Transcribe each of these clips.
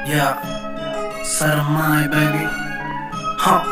Yeah, Saramay, baby. Huh.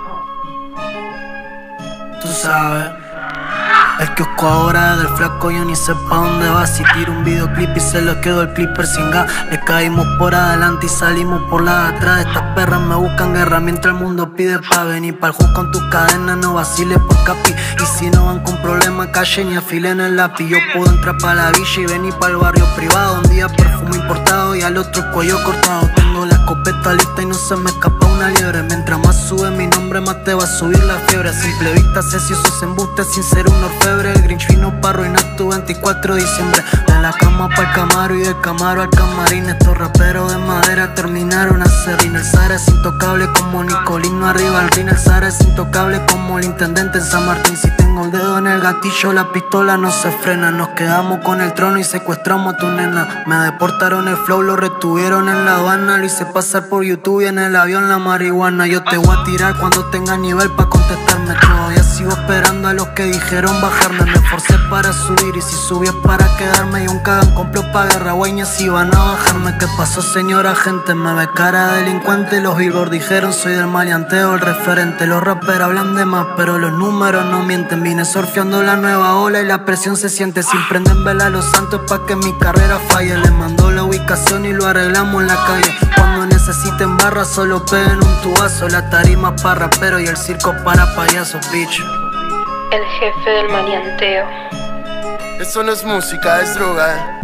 Tú sabes. El kiosco ahora del flaco, yo ni sé pa' dónde va. Si tiro un videoclip y se lo quedó el clipper sin gas. Le caímos por adelante y salimos por la de atrás. Estas perras me buscan guerra mientras el mundo pide pa' venir pa'l juego con tus cadenas, no vaciles por capi. Y si no van con problemas, callen y afilen el lápiz. Yo puedo entrar pa' la villa y venir pa'l barrio privado. Un día perfume importado y al otro el cuello cortado. Tengo la escopeta lista y no se me escapa una liebre. Mientras más sube mi nombre, más te va a subir la fiebre. A simple vista sé si esos embustes sin ser un orfebre. El Grinch vino pa' arruinar tu 24 de diciembre. De la cama pa'l Camaro y del Camaro al camarín. Estos raperos de madera terminaron a serrín. El Zara es intocable como Nicolino arriba al ring. El Zara es intocable como el intendente en San Martín. Si tengo el dedo en el gatillo, la pistola no se frena. Nos quedamos con el trono y secuestramos a tu nena. Me deportaron el flow, lo retuvieron en la aduana. Lo hice pasar por YouTube y en el avión la marihuana. Yo te voy a tirar cuando tenga nivel pa' contestarme. Todavía sigo esperando a los que dijeron bajarme. Me esforcé para subir y si subí es para quedarme. Y un cagán compró pa' guerra guaña si van a bajarme. ¿Qué pasó, señora gente? Me ve cara de delincuente. Los Billboard dijeron soy del maleanteo el referente. Los rappers hablan de más pero los números no mienten. Vine surfeando la nueva ola y la presión se siente. Sin prenden vela a los santos pa' que mi carrera falle. Les mandó la ubicación y lo arreglamos en la calle. Cuando necesiten barra solo peguen un tubazo. La tarima pa' rapero y el circo para payasos, bitch. El jefe del maleanteo. Eso no es música, es droga.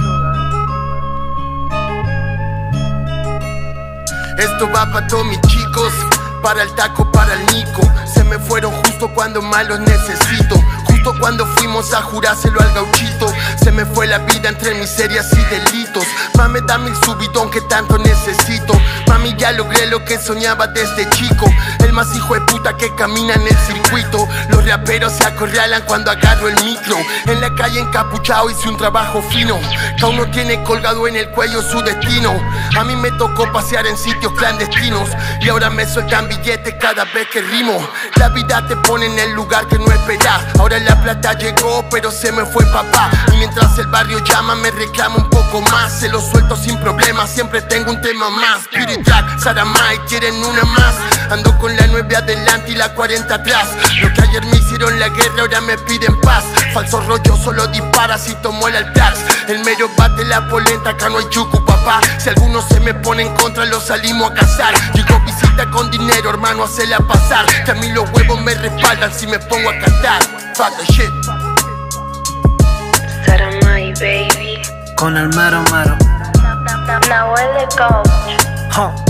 Esto va pa' todos mis chicos, para el taco, para el Nico. Se me fueron justo cuando más los necesito. Justo cuando fuimos a jurárselo al gauchito. Se me fue la vida entre miserias y delitos. Mami, dame el subidón que tanto necesito. Mami, ya logré lo que soñaba desde chico. El más hijo de puta que camina en el circuito. Los raperos se acorralan cuando agarro el micro. En la calle encapuchado hice un trabajo fino. Cada uno tiene colgado en el cuello su destino. A mí me tocó pasear en sitios clandestinos y ahora me sueltan billetes cada vez que rimo. La vida te pone en el lugar que no esperás. Ahora la plata llegó pero se me fue papá. Y mientras el barrio llama me reclama un poco más. Se lo suelto sin problemas, siempre tengo un tema más. Spirit Track, Saramay, quieren una más. Ando con la 9 adelante y la 40 atrás. Lo que ayer me hicieron la guerra ahora me piden paz. Falso rollo solo dispara si tomo el Altax. El mero bate la polenta, acá no hay yucu papá. Si alguno se me pone en contra lo salimos a cazar. Llego visita con dinero hermano, hacela pasar. Que a mí los huevos me respaldan si me pongo a cantar. Fuck the shit. Saramay, baby. Con el mero mero. Nahuel de Coach. Huh.